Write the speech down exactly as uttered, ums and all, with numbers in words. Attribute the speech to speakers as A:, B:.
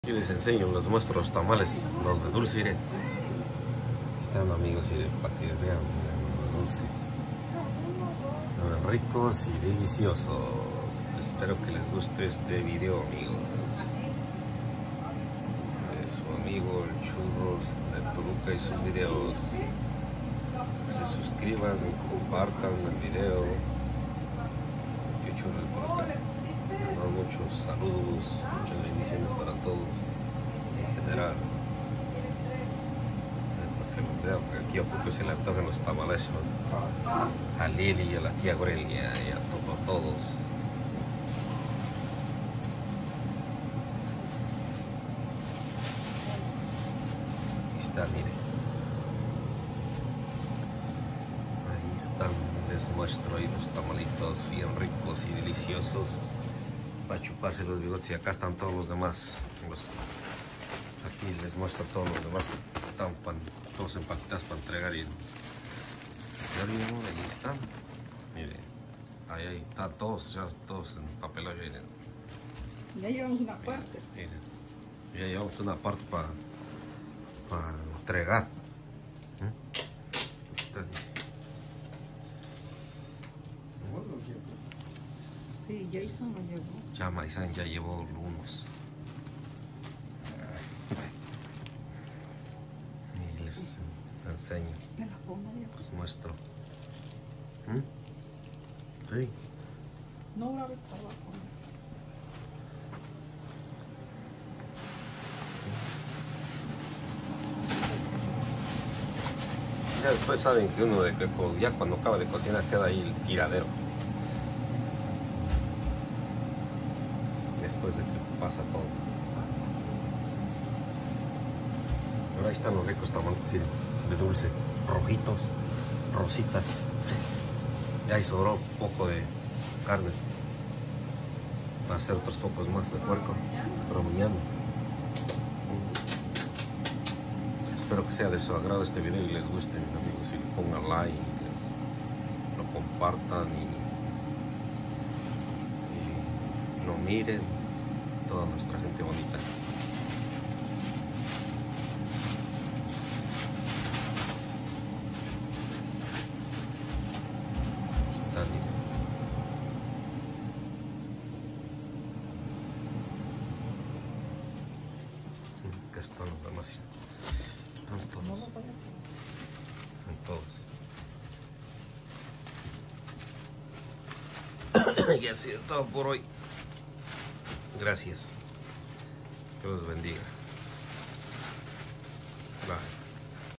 A: Aquí les enseño, les muestro los tamales, los de dulce, miren. Aquí están, amigos, y para que vean, miren, dulce. Ricos y deliciosos. Espero que les guste este video, amigos. De su amigo el Churros de Toluca y sus videos. Que se suscriban y compartan el video. El tío Churros de Toluca. Muchos saludos, muchas bendiciones para todos en general. Para que los vean, porque al tío Puco se le antojan los tamales, ¿no? A Lili y a la tía Gorelia y a todos, todos. Ahí está, miren. Ahí están, les muestro ahí los tamalitos bien ricos y deliciosos. Para chuparse los bigotes, y acá están todos los demás. Los, aquí les muestro todos los demás. Están pan, todos empaquetados para entregar. Y ya vieron, ahí están. Miren, ahí, ahí están todos, ya todos en papel. Miren.
B: Ya llevamos una parte.
A: Miren, ya llevamos una parte para para entregar. ¿Eh? Están.
B: Sí, Jason lo llevó.
A: Ya Marizán ya llevó unos. Y les enseño.
B: Me las pongo ya.
A: Les muestro. ¿Mm? Sí.
B: No la ves para abajo.
A: Ya después saben que uno de que ya cuando acaba de cocinar queda ahí el tiradero. Después de que pasa todo. Pero ahí están los ricos tamales de dulce, rojitos, rositas. Ya ahí sobró un poco de carne para hacer otros pocos más de puerco, pero mañana. Espero que sea de su agrado este video y les guste, mis amigos, y le pongan like y les lo compartan y lo miren, toda nuestra gente bonita. Están, acá están los demás. Están todos. Están todos. Y así es todo por hoy. Gracias. Que los bendiga. Bye.